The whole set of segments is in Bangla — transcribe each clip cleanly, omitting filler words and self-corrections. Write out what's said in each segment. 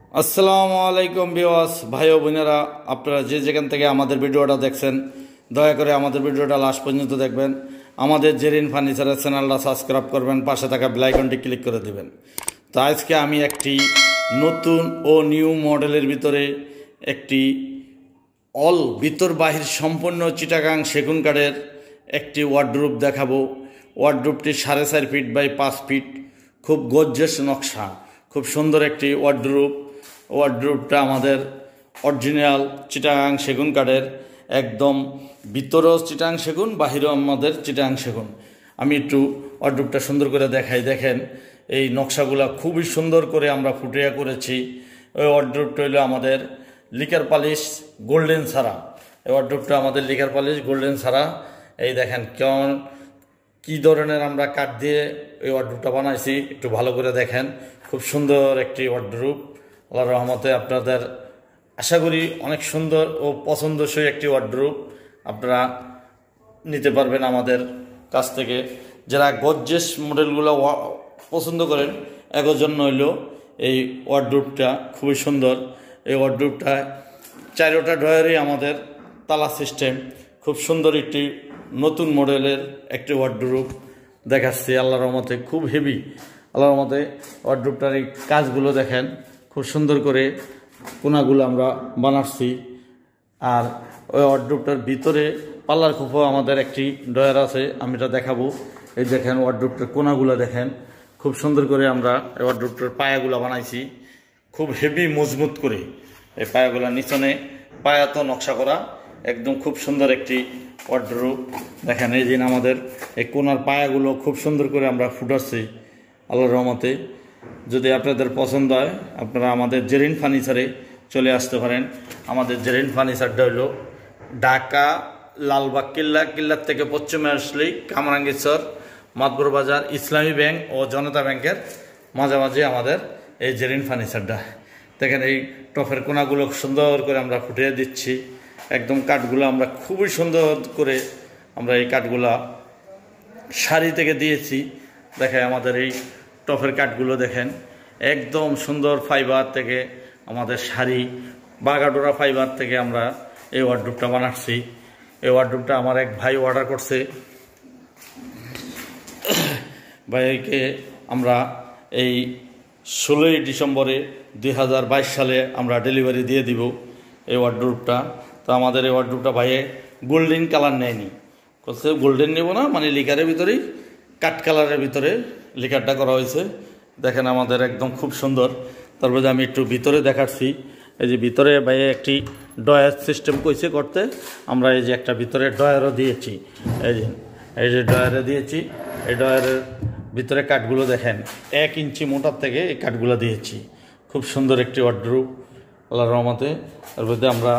আসসালামু আলাইকুম ভিউয়ার্স, ভাই ও বোনেরা, আপনারা যে যেখান থেকে আমাদের ভিডিওটা দেখছেন দয়া করে আমাদের ভিডিওটা লাস্ট পর্যন্ত দেখবেন। আমাদের জেরিন ফার্নিচারের চ্যানেলটা সাবস্ক্রাইব করবেন, পাশে থাকা বেল আইকনটি ক্লিক করে দেবেন। তো আজকে আমি একটি নতুন ও নিউ মডেলের ভিতরে একটি অল ভিতর বাহির সম্পূর্ণ চিটাগাং সেগুন কাঠের একটি ওয়ার্ডরোব দেখাবো। ওয়ার্ডরোবটি 4.5 ফিট বাই 5 ফিট, খুব গর্জিয়াস নকশা, খুব সুন্দর একটি ওয়ার্ডরোব। ওয়ার্ডরোবটা আমাদের অরিজিনাল চিটাগাং সেগুন কাঠের, একদম ভিতরেও চিটাগাং সেগুন, বাহিরেও আমাদের চিটাগাং সেগুন। আমি একটু ওয়ার্ডরোবটা সুন্দর করে দেখাই। দেখেন এই নকশাগুলো খুবই সুন্দর করে আমরা ফুটিয়ে করেছি। ওই ওয়ার্ডরোবটা হলো আমাদের লিকার পালিশ গোল্ডেন ছাড়া। এই ওয়ার্ডরোবটা আমাদের লিকার পালিশ গোল্ডেন ছাড়া। এই দেখেন কেমন কী ধরনের আমরা কাঠ দিয়ে এই ওয়ার্ডরোবটা বানাইছি, একটু ভালো করে দেখেন। খুব সুন্দর একটি ওয়ার্ডরোব, আল্লাহর রহমতে আপনাদের আশা করি অনেক সুন্দর ও পছন্দসই একটি ওয়ার্ডরোব আপনারা নিতে পারবেন আমাদের কাছ থেকে। যারা গর্জিয়াস মডেলগুলো পছন্দ করেন এর জন্য হইল এই ওয়ার্ডরোবটা খুবই সুন্দর। এই ওয়ার্ডরোবটা 4টা ড্রয়ারই আমাদের তালা সিস্টেম, খুব সুন্দর একটি নতুন মডেলের একটি ওয়ার্ডরোব দেখাচ্ছি। আল্লাহর রহমতে খুব হেভি। আল্লাহর রহমতে ওয়ার্ডরোবটার এই কাজগুলো দেখেন, খুব সুন্দর করে কোনাগুলো আমরা বানাচ্ছি। আর ওই ওয়ার্ডরোবটার ভিতরে পাল্লার খোপও আমাদের একটি ড্রয়ার আছে, আমি এটা দেখাবো। এই দেখেন ওয়ার্ডরোবটার কোনাগুলো দেখেন, খুব সুন্দর করে আমরা এই ওয়ার্ডরোবটার পায়াগুলো বানাইছি, খুব হেভি মজবুত করে। এই পায়াগুলো নিচনে পায়া তো নকশা করা, একদম খুব সুন্দর একটি ওয়ার্ডরোব দেখেন। এই দিন আমাদের এই কোনার পায়াগুলো খুব সুন্দর করে আমরা ফুটাচ্ছি আল্লাহর রহমতে। যদি আপনাদের পছন্দ হয় আপনারা আমাদের জেরিন ফার্নিচারে চলে আসতে পারেন। আমাদের জেরিন ফার্নিচারটা হলো ঢাকা লালবাগ কিল্লার থেকে পশ্চিমে আসলেই কামরাঙ্গীরচর মাতবর বাজার ইসলামী ব্যাংক ও জনতা ব্যাংকের মাঝামাঝি আমাদের এই জেরিন ফার্নিচারটা। দেখেন এই টফের কোনাগুলো সুন্দর করে আমরা ফুটিয়ে দিচ্ছি। একদম কাঠগুলো আমরা খুবই সুন্দর করে আমরা এই কাঠগুলা শাড়ি থেকে দিয়েছি। দেখেন আমাদের এই টফের কাঠগুলো দেখেন, একদম সুন্দর ফাইবার থেকে আমাদের শাড়ি বাগাডোরা ফাইবার থেকে আমরা এই ওয়ার্ডরোবটা বানাচ্ছি। এই ওয়ার্ডরোবটা আমার এক ভাই অর্ডার করছে, ভাইকে আমরা এই 16ই ডিসেম্বরে 2022 সালে আমরা ডেলিভারি দিয়ে দিব এই ওয়ার্ডরোবটা। তো আমাদের এই ওয়ার্ডরোবটা ভাইয়ে গোল্ডেন কালার নেয়নি, বলছে গোল্ডেন নেব না, মানে লিকারের ভিতরেই কাঠ কালারের ভিতরে লিকারটা করা হয়েছে। দেখেন আমাদের একদম খুব সুন্দর। তারপরে আমি একটু ভিতরে দেখাচ্ছি। এই যে ভিতরে ভাইয়ে একটি ডয়ার সিস্টেম কইছে করতে, আমরা এই যে একটা ভিতরে ডয়ারও দিয়েছি। এই যে ডয়ারে দিয়েছি, এই ডয়ারের ভিতরে কাঠগুলো দেখেন 1 ইঞ্চি মোটার থেকে এই কাঠগুলো দিয়েছি। খুব সুন্দর একটি ওয়ার্ডরোব আল্লাহর রহমতে। তারপরে আমরা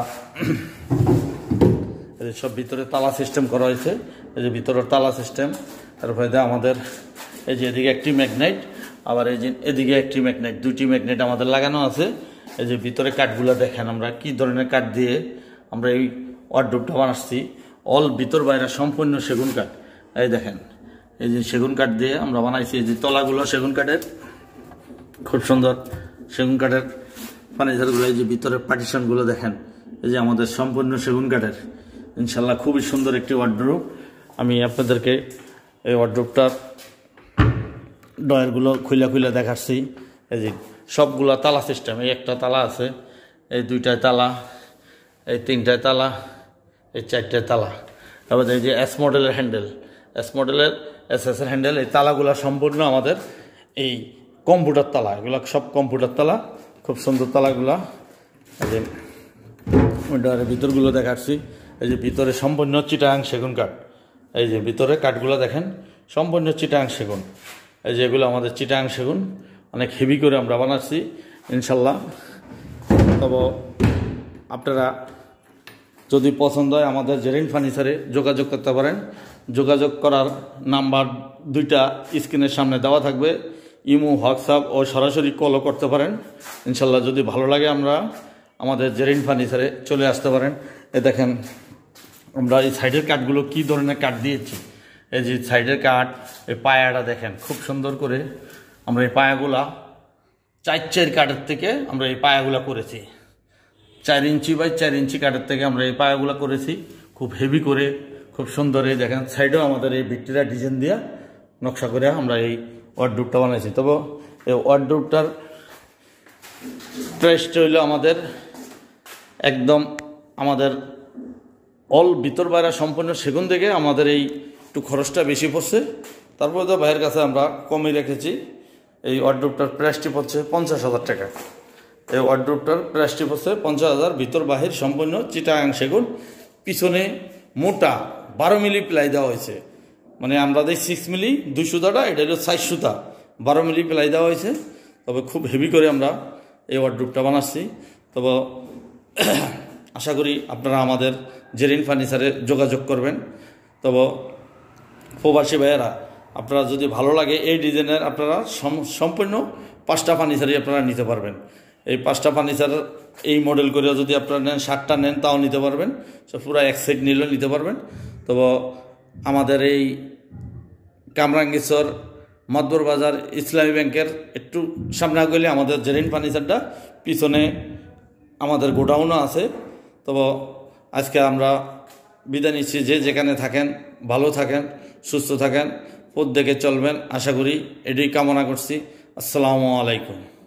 এই যে সব ভিতরে তালা সিস্টেম করা হয়েছে, এই যে ভিতরের তালা সিস্টেম। তারপরে আমাদের এই যে এদিকে একটি ম্যাগনেট, আবার এই যে এদিকে একটি ম্যাগনেট, 2টি ম্যাগনেট আমাদের লাগানো আছে। এই যে ভিতরে কাঠগুলো দেখেন আমরা কি ধরনের কাঠ দিয়ে আমরা এই ওয়ার্ডরোবটা বানাচ্ছি। অল ভিতর বাইরে সম্পূর্ণ সেগুন কাঠ। এই দেখেন এই যে সেগুন কাঠ দিয়ে আমরা বানাইছি। এই যে তলাগুলো সেগুন কাঠের, খুব সুন্দর সেগুন কাঠের ফার্নিচারগুলো। এই যে ভিতরের পার্টিশনগুলো দেখেন, এই যে আমাদের সম্পূর্ণ সেগুন কাঠের। ইনশাল্লাহ খুবই সুন্দর একটি ওয়ার্ডরোব। আমি আপনাদেরকে এই ওয়ার্ডরোবটার ডয়ারগুলো খুলে দেখাচ্ছি। এই যে সবগুলো তালা সিস্টেম, এই একটা তালা আছে, এই 2টায় তালা, এই 3টায় তালা, এই 4টায় তালা। তারপর এই যে এস মডেলের হ্যান্ডেল, এস মডেলের এসএসের হ্যান্ডেল। এই তালাগুলো সম্পূর্ণ আমাদের এই কম্পিউটার তালা, এগুলো সব কম্পিউটার তালা, খুব সুন্দর তালাগুলা। এই যে ডয়ারের ভিতরগুলো দেখাচ্ছি। এই যে ভিতরে সম্পূর্ণ চিটাগাং সেগুন কাঠ। এই যে ভিতরে কাঠগুলো দেখেন সম্পূর্ণ চিটাগাং সেগুন। এই যে এগুলো আমাদের চিটাগাং সেগুন, অনেক হেভি করে আমরা বানাচ্ছি ইনশাল্লাহ। তবে আপনারা যদি পছন্দ হয় আমাদের জেরিন ফার্নিচারে যোগাযোগ করতে পারেন। যোগাযোগ করার নাম্বার 2টা স্ক্রিনের সামনে দেওয়া থাকবে, ইমো, হোয়াটসঅ্যাপ ও সরাসরি কলও করতে পারেন ইনশাল্লাহ। যদি ভালো লাগে আমরা আমাদের জেরিন ফার্নিচারে চলে আসতে পারেন। এ দেখেন আমরা এই সাইডের কাঠগুলো কি ধরনের কাঠ দিয়েছি। এই যে সাইডের কাঠ, এই পায়াটা দেখেন খুব সুন্দর করে আমরা এই পায়াগুলা 4 কাঠের থেকে আমরা এই পায়াগুলা করেছি। 4 ইঞ্চি বাই 4 ইঞ্চি কাঠের থেকে আমরা এই পায়াগুলা করেছি, খুব হেভি করে, খুব সুন্দর। এই দেখেন সাইডেও আমাদের এই ভিক্টোরিয়া ডিজাইন দিয়া নকশা করে আমরা এই ওয়ার্ডরোবটা বানাইছি। তবে এই ওয়ার্ডরোবটার প্রাইসটা হইলো আমাদের একদম আমাদের অল ভিতর বাইরে সম্পূর্ণ সেগুন থেকে আমাদের এই একটু খরচটা বেশি পড়ছে। তারপরে তো ভাইয়ের কাছে আমরা কমই রেখেছি। এই ওয়ার্ডরোবটার প্রাইসটি পড়ছে 50,000 টাকা। এই ওয়ার্ডরোবটার প্রাইসটি পড়ছে 50,000, ভিতর বাহির সম্পূর্ণ চিটাগাং সেগুন। পিছনে মোটা 12 মিলি প্লাই দেওয়া হয়েছে, মানে আমরা দিই 6 মিলি 2 সুতাটা, এটা হলো 4 সুতা, 12 মিলি প্লাই দেওয়া হয়েছে। তবে খুব হেভি করে আমরা এই ওয়ার্ডরোবটা বানাচ্ছি। তবে আশা করি আপনারা আমাদের জেরিন ফার্নিচারে যোগাযোগ করবেন। তবে প্রবাসী ভাইয়েরা, আপনারা যদি ভালো লাগে এই ডিজাইনের, আপনারা সম্পূর্ণ 5টা ফার্নিচারই আপনারা নিতে পারবেন। এই 5টা ফার্নিচার এই মডেল করে যদি আপনারা নেন, 7টা নেন তাও নিতে পারবেন, সব পুরো এক সেট নিলেও নিতে পারবেন। তবে আমাদের এই কামরাঙ্গীরচর মাদবর বাজার ইসলামী ব্যাংকের একটু সামনে গেলে আমাদের জেরিন ফার্নিচারটা, পিছনে আমাদের গোডাউনও আছে। তবে আজকে আমরা বিদায় নিচ্ছি। যে যেখানে থাকেন ভালো থাকেন, সুস্থ থাকেন, পথ দেখে চলবেন, আশা করি এটাই কামনা করছি। আসসালামু আলাইকুম।